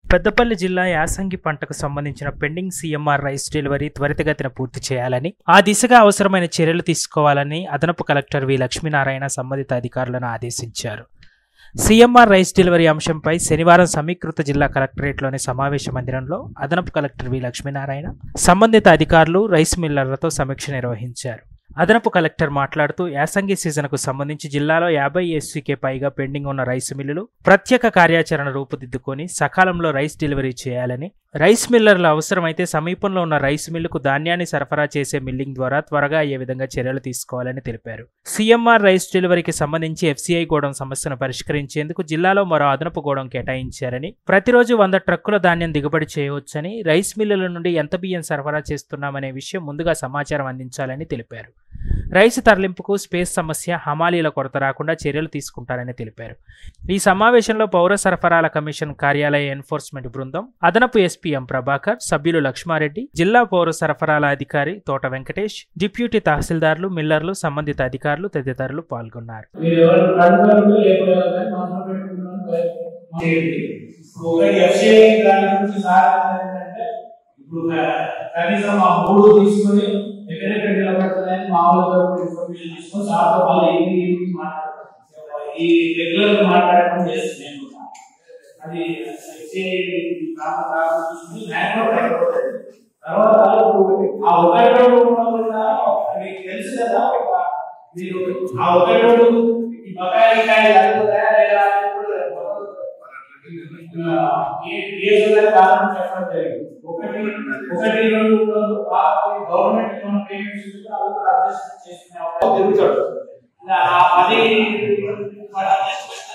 పెద్దపల్లి జిల్లా యాసంగి పంటకు సంబంధించిన పెండింగ్ సీఎంఆర్ రైస్ డెలివరీ త్వరితగతిన పూర్తి చేయాలని, ఆ దిశగా అవసరమైన చర్యలు తీసుకోవాలని అదనపు కలెక్టర్ వి లక్ష్మీనారాయణ సంబంధిత అధికారులను ఆదేశించారు. సీఎంఆర్ రైస్ డెలివరీ అంశంపై శనివారం సమీకృత జిల్లా కలెక్టరేట్లోని సమావేశ మందిరంలో అదనపు కలెక్టర్ వి లక్ష్మీనారాయణ సంబంధిత అధికారులు, రైస్ మిల్లర్లతో సమీక్ష నిర్వహించారు. అదనపు కలెక్టర్ మాట్లాడుతూ యాసంగి సీజన్కు సంబంధించి జిల్లాలో 50 SCK పైగా పెండింగ్ ఉన్న రైస్ మిల్లులు ప్రత్యేక కార్యాచరణ రూపుదిద్దుకొని సకాలంలో రైస్ డెలివరీ చేయాలని, రైస్ మిల్లర్లు అవసరమైతే సమీపంలో ఉన్న రైస్ మిల్లుకు ధాన్యాన్ని సరఫరా చేసే మిల్లింగ్ ద్వారా త్వరగా అయ్యే విధంగా చర్యలు తీసుకోవాలని తెలిపారు. సీఎంఆర్ రైస్ డెలివరీకి సంబంధించి FCI గోడం సమస్యను పరిష్కరించేందుకు జిల్లాలో మరో అదనపు గోడం కేటాయించారని, ప్రతిరోజు 100 ట్రక్కుల ధాన్యం దిగుబడి చేయవచ్చని, రైస్ మిల్లుల నుండి ఎంత బియ్యం సరఫరా చేస్తున్నామనే విషయం ముందుగా సమాచారం అందించాలని తెలిపారు. రైస్ తరలింపుకు స్పేస్ సమస్య, హమాలీల కొరత రాకుండా చర్యలు తీసుకుంటారని తెలిపారు. ఈ సమావేశంలో పౌర సరఫరాల కమిషన్ కార్యాలయ ఎన్ఫోర్స్మెంట్ బృందం, అదనపు SP ఎం ప్రభాకర్, సభ్యులు లక్ష్మారెడ్డి, జిల్లా పౌర సరఫరాల అధికారి తోట వెంకటేష్, డిప్యూటీ తహసీల్దార్లు, మిల్లర్లు, సంబంధిత అధికారులు తదితరులు పాల్గొన్నారు. ఎక్కడెక్కడ నిలబడుతుందని మామూలుగా ఇన్ఫర్మేషన్ తీసుకొని సార్తో వాళ్ళు ఏమి మాట్లాడుతున్నారు, ఈ రెగ్యులర్ మాట్లాడడం చేస్తున్నాను. అది తర్వాత ఆ ఒకటి మీకు తెలుసు కదా, మీరు ఆ ఒకటి ఈ బకాయి లేకపోతాయా లేదా కారణం చెప్పడం జరిగింది. ఒకటి 2 గవర్నమెంట్ పేమెంట్స్ అడ్జస్ట్ చేసుకునే తిరుగుతాడు. అది